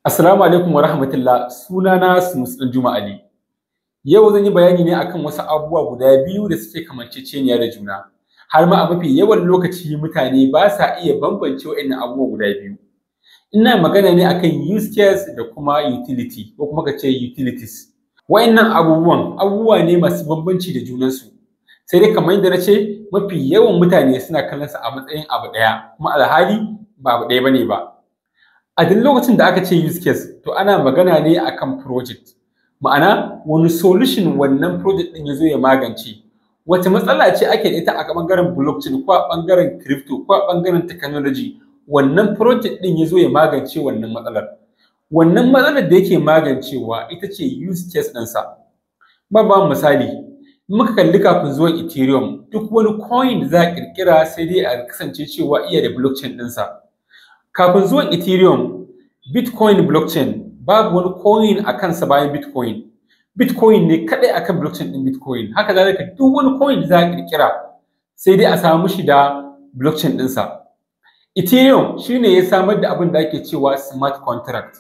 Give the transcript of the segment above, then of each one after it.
Assalamu alaikum wa rahmatullah. Sunana Sunusi Danjuma Ali. Yau zan yi bayani ne akan wasu abubuwa guda biyu da suke kamanceceniya da juna. Har ma a mafi yawan lokaci mutane ba sa iya bambance waɗannan abubuwa guda biyu. Ina magana ne akan use case da kuma utility ko kuma ka ce utilities. Waɗannan abubuwa ne masu bambanci da junansu. Sai dai kamar yadda na ce mafi yawan mutane suna kallon sa a matsayin abu ɗaya, kuma alhali ba abu ɗaya bane ba. A duk lokacin da aka ce use case, to ana magana ne akan project. Ma'ana wani solution wannan project ɗin ya zo ya magance. Wace matsala ce ake da ita a ɓangaren blockchain ko a ɓangaren crypto ko a ɓangaren technology, wannan project ɗin ya zo ya magance wannan matsalar. Wannan matsalar da yake magancewa ita ce use case ɗinsa. Ba misali, muka kalli kafin zuwan Ethereum, duk wani coin da za a ƙirƙira sai dai a kasance cewa iya da blockchain ɗinsa. Kafin zuwan Ethereum, Bitcoin blockchain babu wani coin a kansa bayan Bitcoin. Bitcoin ne kaɗai akan blockchain ɗin Bitcoin. Haka zalika duk wani coin da za a ƙirƙira sai dai a samu shi da blockchain ɗinsa. Ethereum shine ya samar da abin da ake cewa smart contract.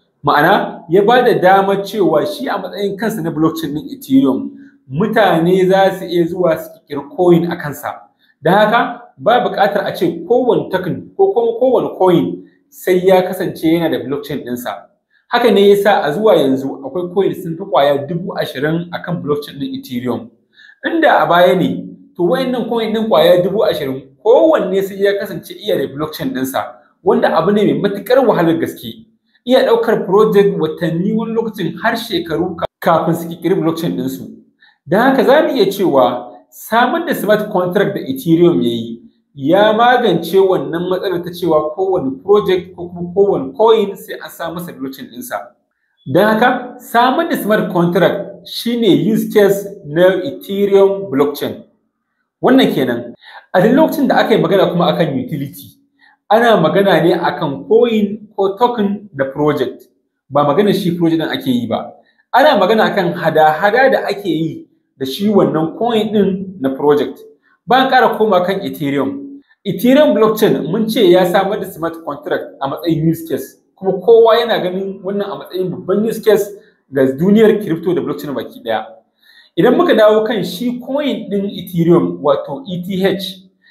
Ma'ana ya ba da damar cewa shi a matsayin kansa na blockchain ɗin Ethereum, mutane za su iya zuwa su ƙirƙiri coin a kansa. Don haka ba buƙatar a ce kowane token ko kuma kowane coin sai ya kasance yana da blockchain ɗinsa. Haka ne yasa a zuwa yanzu akwai coin sun fi ƙwaya 20,000 akan blockchain ɗin Ethereum. Inda a baya ne, to wayannan coin ɗin ƙwaya 20,000 kowanne sai ya kasance iya da blockchain ɗinsa, wanda abu ne mai matuƙar wahalar gaske. Iya ɗaukar project watanni wani lokacin har shekaru kafin su ƙirƙiri blockchain ɗinsu. Don haka za mu iya cewa samar da smart contract da Ethereum ya yi ya magance wannan matsalar ta cewa kowane project ko kuma kowane coin sai an sa masa blockchain ɗinsa. Don haka samar da smart contract shine use case na Ethereum blockchain. Wannan kenan. A duk lokacin da aka yi magana kuma akan utility, ana magana ne akan coin ko token da project. Ba magana shi project ɗin ake yi ba. Ana magana akan hada-hada da ake yi da shi wannan coin ɗin na project. Bayan ƙara koma kan Ethereum. Ethereum blockchain mun ce ya samar da smart contract a matsayin use case, kuma kowa yana ganin wannan a matsayin babban use case ga duniyar crypto da blockchain baki ɗaya. Idan muka dawo kan shi coin ɗin Ethereum wato ETH,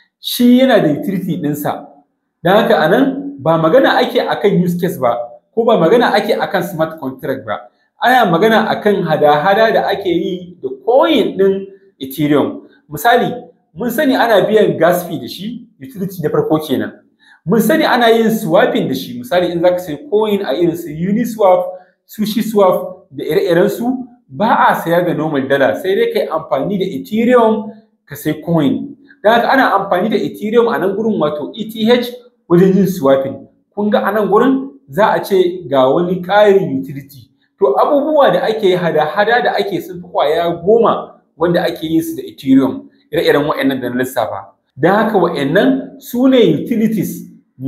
shi yana da utility ɗinsa. Don haka a nan ba magana ake akan use case ba, ko ba magana ake akan smart contract ba. Ana magana akan hada-hada da ake yi da coin ɗin Ethereum. Misali, mun sani ana biyan gas fee da shi, utility na farko kenan. Mun sani ana yin swapping da shi, misali in za ka sayi coin a irin su Uniswap, SushiSwap da ire-irensu, ba a sayar da normal dala, sai dai ka yi amfani da Ethereum ka sai coin. Don haka ana amfani da Ethereum a nan gurin wato ETH wajen yin swapping. Kun ga a nan gurin za a ce ga wani ƙarin utility. To abubuwa da ake hada-hada da ake sun fi ƙwaya 10 wanda ake yin su da Ethereum, ire-iren waɗannan da na lissafa. Don haka waɗannan su ne utilities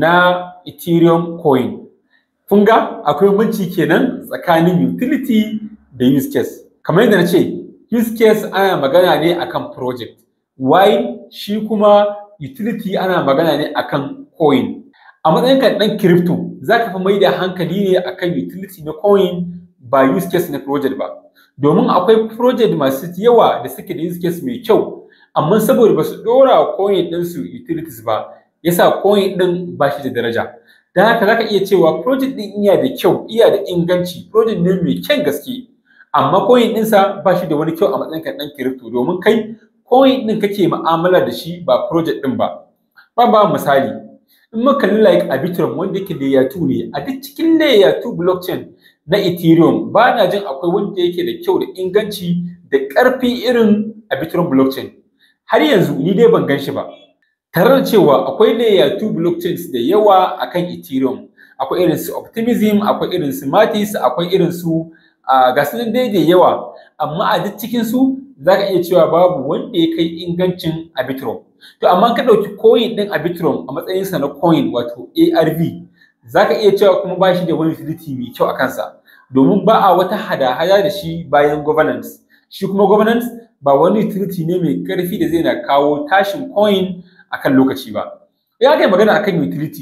na Ethereum coin. Kun ga akwai bambanci kenan tsakanin utility da use case. Kamar yadda na ce, use case ana magana ne akan project, while shi kuma utility ana magana ne akan coin. A matsayin ka ɗan crypto, za ka fi mai da hankali ne akan utility na coin ba use case na project ba. Domin akwai project masu yawa da suke da use case mai kyau, amma saboda ba su ɗora coin ɗinsu utilities ba, yasa coin ɗin ba shi da daraja. Don haka za ka iya cewa project ɗin iya da kyau, iya da inganci, project ne mai kyan gaske, amma coin ɗinsa ba shi da wani kyau a matsayin ka ɗan crypto, domin kai coin ɗin kake mu'amala da shi ba project ɗin ba. Ba misali, in muka kalli like Arbitrum wanda yake layer 2 ne, a duk cikin layer 2 blockchain na Ethereum ba na jin akwai wanda yake da kyau da inganci da ƙarfi irin Arbitrum blockchain. Har yanzu ni dai ban gan shi ba. Tare da cewa akwai layer 2 blockchains da yawa akan Ethereum. Akwai irin su Optimism, akwai irin su Matis, akwai irin su ga su dai da yawa. Amma a duk cikin su za ka iya cewa babu wanda ya kai ingancin Arbitrum. To amma ka ɗauki coin ɗin Arbitrum a matsayinsa na coin wato ARV, za ka iya cewa kuma ba shi da wani utility mai kyau a kansa, domin ba a wata hada-hada da shi bayan governance. Shi kuma governance ba wani utility ne mai ƙarfi da zai na kawo tashin coin akan lokaci ba. Ya kai magana akan utility,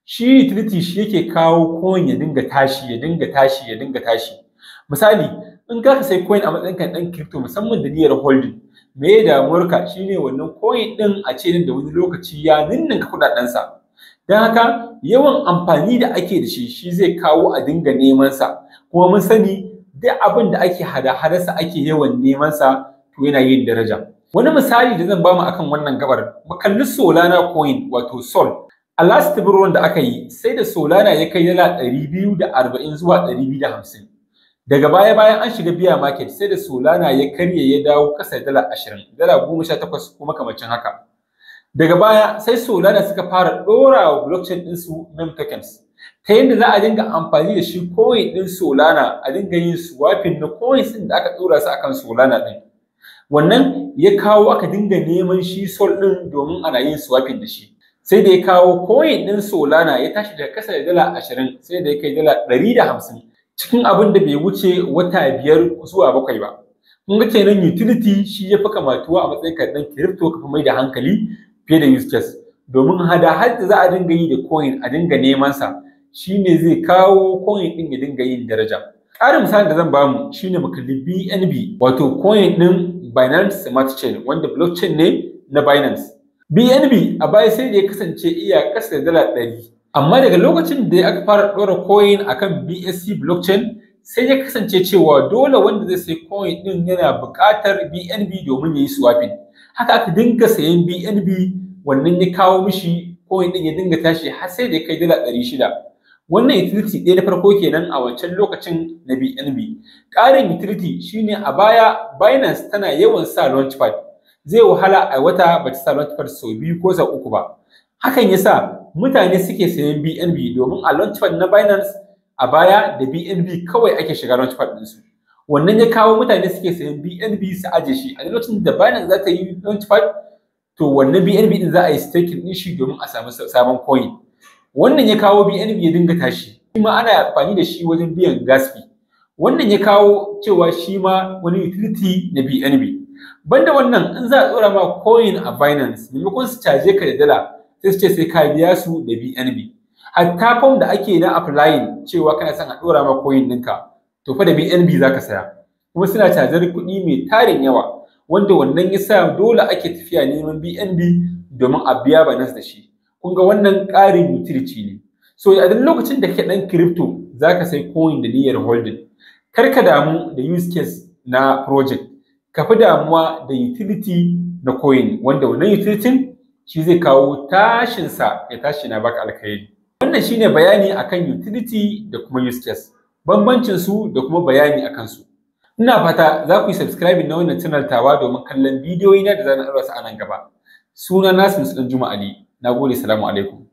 Shi utility shi yake kawo coin ya dinga tashi, ya dinga tashi, ya dinga tashi. Misali, in ka sai coin a matsayin kan ɗan crypto musamman da niyyar holding, me ya damuwarka shine wannan coin ɗin a ce nan da wani lokaci ya ninninka kuɗaɗensa. Don haka yawan amfani da ake da shi zai kawo a dinga neman sa, kuma mun sani duk abin da ake hada-hadarsa ake yawan neman sa to yana yin daraja. Wani misali da zan bamu akan wannan gabar, mu kalli Solana coin wato Sol. A last bull da aka yi sai da Solana ya kai dala 240 zuwa 250. Daga baya bayan an shiga biya market sai da Solana ya karye ya dawo kasa dala 20, dala 18 kuma makamancin haka. Daga baya sai Solana suka fara ɗora wa blockchain ɗinsu meme tokens, ta yadda za a dinga amfani da shi coin ɗin Solana a dinga yin swapping na coins ɗin da aka ɗora su akan Solana ɗin. Wannan ya kawo aka dinga neman shi Sol ɗin domin ana yin swapping da shi. Sai da ya kawo coin ɗin Solana ya tashi daga kasa da dala 20 sai da ya kai dala 150 cikin abin da bai wuce wata 5 zuwa 7 ba. Kun ga kenan utility shi ya fi kamatuwa a matsayin ɗan crypto ka fi mai da hankali fiye da use case, domin hada-hadar da za a dinga yi da coin a dinga neman sa shine zai kawo coin ɗin ya dinga yin daraja. Ƙarin misali da zan bamu shine mu kalli BNB wato coin ɗin Binance Smart Chain wanda blockchain ne na Binance. BNB a baya sai da ya kasance iya kasa da dala 100, amma daga lokacin da aka fara ɗora coin akan BSC blockchain sai ya kasance cewa dole wanda zai sai coin ɗin yana buƙatar BNB domin ya yi swapping. Haka aka dinga sayan BNB, wannan ya kawo mishi coin ɗin ya dinga tashi har sai da ya kai dala 600. Wannan utility ɗaya na farko kenan a wancan lokacin na BNB. Ƙarin utility shine a baya Binance tana yawan sa launchpad. Zai wahala a wata ba ta sa launchpad sau 2 ko sau 3 ba. Hakan yasa mutane suke sayan BNB domin a launchpad na Binance a baya da BNB kawai ake shiga launchpad ɗinsu. Wannan ya kawo mutane suke sayan BNB su aje shi a lokacin da Binance za ta yi launchpad, to wannan BNB din za a yi staking ɗin shi domin a samu sabon coin. Wannan ya kawo BNB ya dinga tashi. Shi ma ana amfani da shi wajen biyan gas fee. Wannan ya kawo cewa shi ma wani utility na BNB. Banda wannan, in za a tsora ma coin a Binance, maimakon su caje ka da dala sai su ce sai ka biya su da BNB. Hatta form da ake na applying cewa kana son a ɗora ma coin ɗinka, to fa da BNB za ka saya. Kuma suna cajar kuɗi mai tarin yawa, wanda wannan ya sa dole ake tafiya neman BNB domin a biya Binance da shi. Kun ga wannan ƙarin utility ne. So a duk lokacin da kake ɗan crypto za ka sai coin da niyyar holding, kar ka damu da use case na project, ka fi damuwa da utility na coin, wanda wannan utility shi zai kawo tashinsa ya tashi na baka alkhairi. Wannan shine bayani akan utility da kuma use case, bambancin su da kuma bayani akan su. Ina fata za ku yi subscribing na wannan channel tawa domin kallon bidiyoyi na da zan ɗaura su a nan gaba. Sunana Sanusi Danjuma Ali. Nagode, salamu alaikum.